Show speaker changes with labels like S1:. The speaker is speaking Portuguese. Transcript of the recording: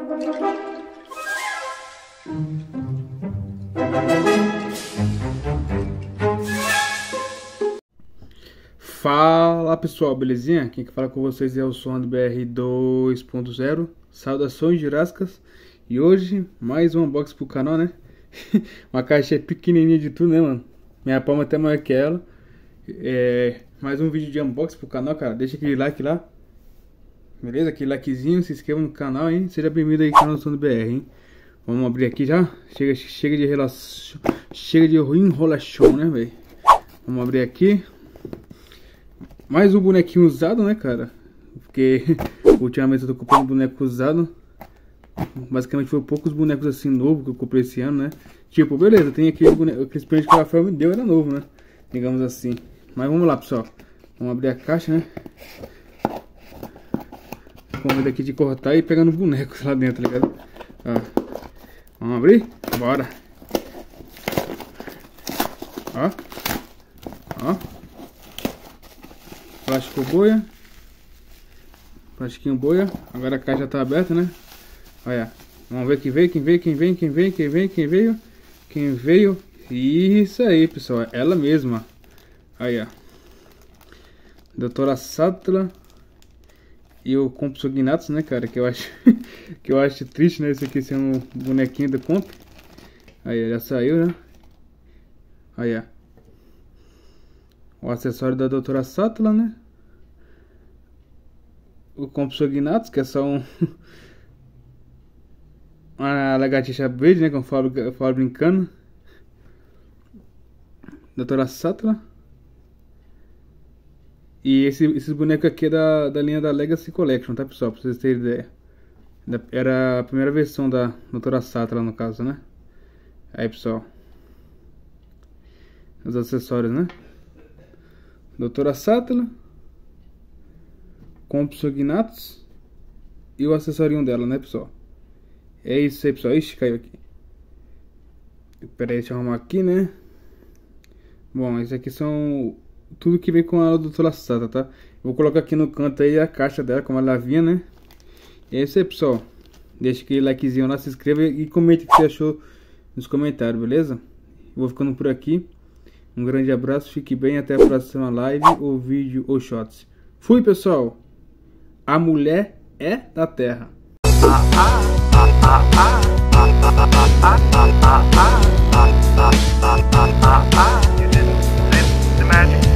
S1: Fala pessoal, belezinha? Quem que fala com vocês é o Som do BR 2.0. Saudações jurássicas. E hoje, mais um unboxing pro canal, né? Uma caixa pequenininha de tudo, né, mano? Minha palma até maior que ela. Mais um vídeo de unboxing pro canal, cara. Deixa aquele like lá. Beleza? Aquele likezinho, se inscreva no canal, hein? Seja bem-vindo aí, canal do Som do BR, hein? Vamos abrir aqui já? Chega de relação. Chega de enrolação, né, velho? Vamos abrir aqui. Mais um bonequinho usado, né, cara? Porque ultimamente eu tô comprando boneco usado. Basicamente foi poucos bonecos assim novos que eu comprei esse ano, né? Tipo, beleza, tem aquele boneco, aquele presente que o Rafael me deu, era novo, né? Digamos assim. Mas vamos lá, pessoal. Vamos abrir a caixa, né? Com medo aqui de cortar e pegando bonecos lá dentro, tá ligado? Ó. Vamos abrir? Bora! Ó. Ó. Plástico boia. Plastiquinho boia. Agora a caixa tá aberta, né? Olha. Vamos ver quem veio, quem veio. Isso aí, pessoal. Ela mesma. Aí, ó. Doutora Sattla. E o Compsognathus, né, cara? Que eu acho que eu acho triste, né? Esse aqui ser um bonequinho do Comp. Aí, já saiu, né? Aí, ó. O acessório da Doutora Sattla, né? O Compsognathus, que é só uma lagartixa verde, né? Como eu falo brincando. Doutora Sattla. E esses bonecos aqui é da linha da Legacy Collection, tá, pessoal? Pra vocês terem ideia. Era a primeira versão da Doutora Sattla, no caso, né? Aí, pessoal. Os acessórios, né? Doutora Sattla, Compsognathus e o acessorinho dela, né, pessoal? É isso aí, pessoal. Ixi, caiu aqui. Pera aí, deixa eu arrumar aqui, né? Bom, esses aqui são tudo que vem com a Doutora Sattla, tá? Vou colocar aqui no canto aí a caixa dela, como ela vinha, né? E é isso aí, pessoal. Deixa aquele likezinho lá, se inscreva e comente o que você achou nos comentários, beleza? Vou ficando por aqui. Um grande abraço, fique bem, até a próxima live, ou vídeo, ou shots. Fui, pessoal! A mulher é da terra.
S2: You didn't miss the magic.